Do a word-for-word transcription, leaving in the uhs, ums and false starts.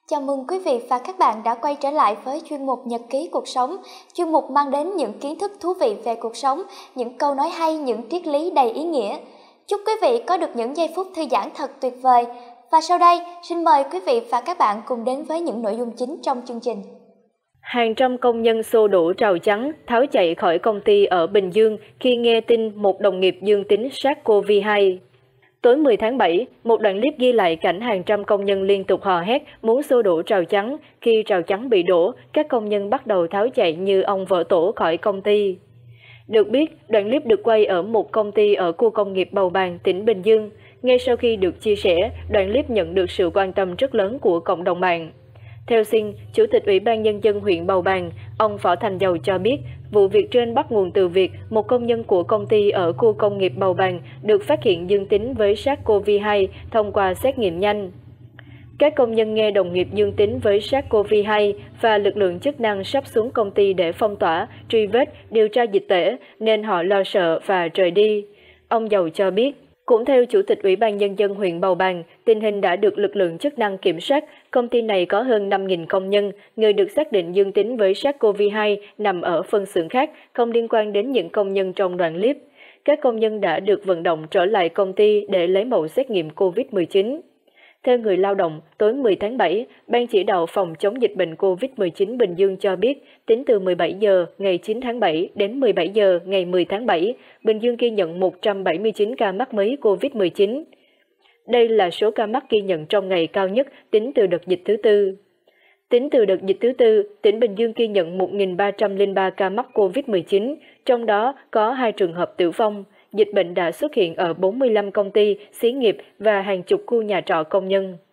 Chào mừng quý vị và các bạn đã quay trở lại với chuyên mục Nhật ký cuộc sống, chuyên mục mang đến những kiến thức thú vị về cuộc sống, những câu nói hay, những triết lý đầy ý nghĩa. Chúc quý vị có được những giây phút thư giãn thật tuyệt vời. Và sau đây, xin mời quý vị và các bạn cùng đến với những nội dung chính trong chương trình. Hàng trăm công nhân xô đổ rào chắn, tháo chạy khỏi công ty ở Bình Dương khi nghe tin một đồng nghiệp dương tính SARS-cô vê hai. Tối mười tháng bảy, một đoạn clip ghi lại cảnh hàng trăm công nhân liên tục hò hét muốn xô đổ rào chắn. Khi rào chắn bị đổ, các công nhân bắt đầu tháo chạy như ong vỡ tổ khỏi công ty. Được biết, đoạn clip được quay ở một công ty ở khu công nghiệp Bầu Bàng, tỉnh Bình Dương. Ngay sau khi được chia sẻ, đoạn clip nhận được sự quan tâm rất lớn của cộng đồng mạng. Theo xin, Chủ tịch Ủy ban Nhân dân huyện Bầu Bàng, ông Võ Thành Dầu cho biết, vụ việc trên bắt nguồn từ việc một công nhân của công ty ở khu công nghiệp Bầu Bàng được phát hiện dương tính với SARS-cô vê hai thông qua xét nghiệm nhanh. Các công nhân nghe đồng nghiệp dương tính với SARS-cô vê hai và lực lượng chức năng sắp xuống công ty để phong tỏa, truy vết, điều tra dịch tễ nên họ lo sợ và rời đi. Ông Dầu cho biết, cũng theo Chủ tịch Ủy ban Nhân dân huyện Bầu Bàng, tình hình đã được lực lượng chức năng kiểm soát. Công ty này có hơn năm nghìn công nhân, người được xác định dương tính với SARS-cô vê hai nằm ở phân xưởng khác, không liên quan đến những công nhân trong đoạn clip. Các công nhân đã được vận động trở lại công ty để lấy mẫu xét nghiệm Covid mười chín. Theo người lao động, tối mười tháng bảy, Ban chỉ đạo phòng chống dịch bệnh Covid mười chín Bình Dương cho biết, tính từ mười bảy giờ ngày chín tháng bảy đến mười bảy giờ ngày mười tháng bảy, Bình Dương ghi nhận một trăm bảy mươi chín ca mắc mới Covid mười chín. Đây là số ca mắc ghi nhận trong ngày cao nhất tính từ đợt dịch thứ tư. Tính từ đợt dịch thứ tư, tỉnh Bình Dương ghi nhận một nghìn ba trăm lẻ ba ca mắc Covid mười chín, trong đó có hai trường hợp tử vong. Dịch bệnh đã xuất hiện ở bốn mươi lăm công ty, xí nghiệp và hàng chục khu nhà trọ công nhân.